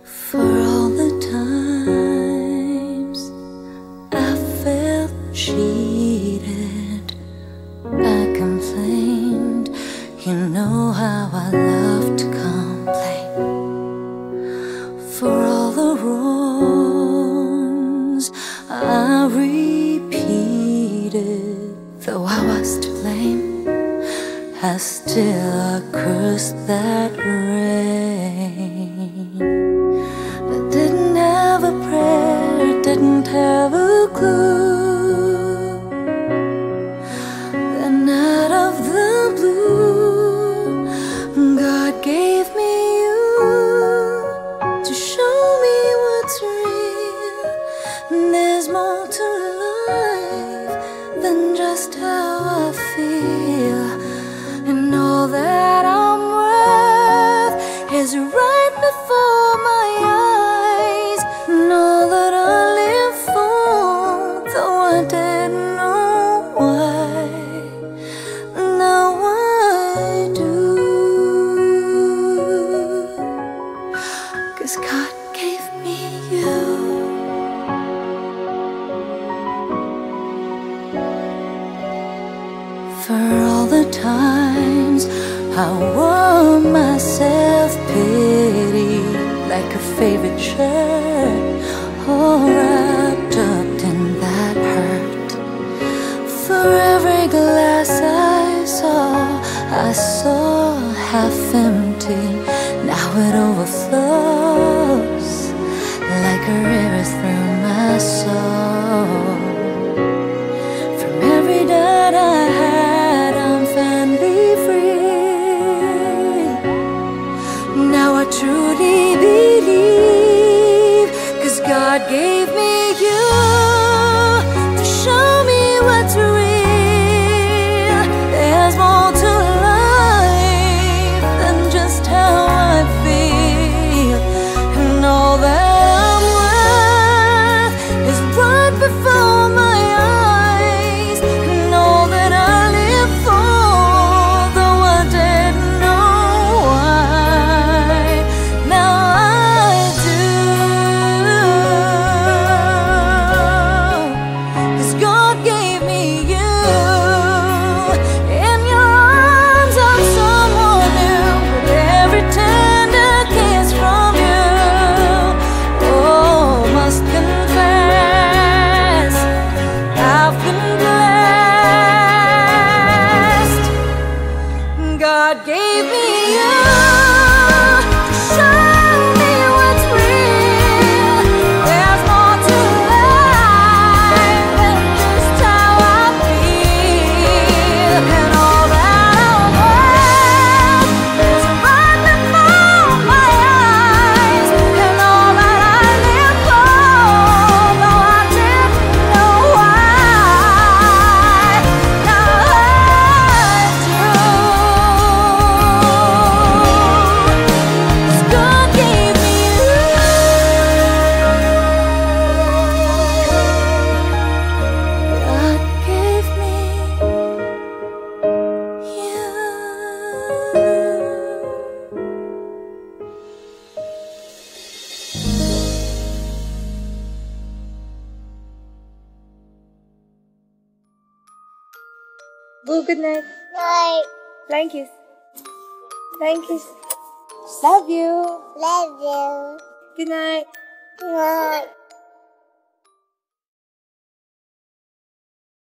For all the times I felt cheated, I complained. You know how I love to complain. For all the wrongs I repeated, though I was to blame, I still cursed that rain. I didn't have a prayer, didn't have a clue. Then out of the blue, God gave me you to show me what's real. There's more to life than just how I feel. And all that I'm worth is right before my eyes. And all that I live for, though I didn't know why, now I do. 'Cause God gave me you. For all the times I wore my self-pity like a favorite shirt, all wrapped up in that hurt. For every glass I saw half empty. Now it overflows like a river through my soul. From every doubt I had, I'm finally free. Now I truly believe, 'cause God gave me you to show me what's real. There's more to life than just how I feel. And all that I'm worth is right before my eyes. And all that I live for, though I didn't know why, now I do. 'Cause God gave me you. In your arms I'm someone new, with every tender kiss from you. Oh, must confess, I've been blessed. God gave me you to show me what's real. There's more to life than just how I feel. And all that I'm worth is right before my eyes. And all that I live for, though I didn't know why, now I do. 'Cause God gave me you. God gave me you. Boo, good night. Night. Flying kiss. Flying kiss. Love you. Love you. Good night. Night.